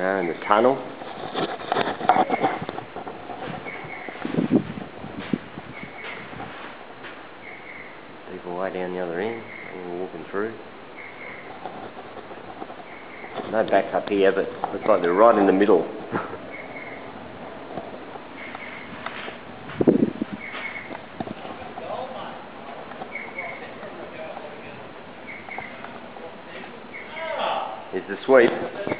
Now in the tunnel. People way down the other end, and we're walking through. No back up here, but looks like they're right in the middle. Here's the sweep.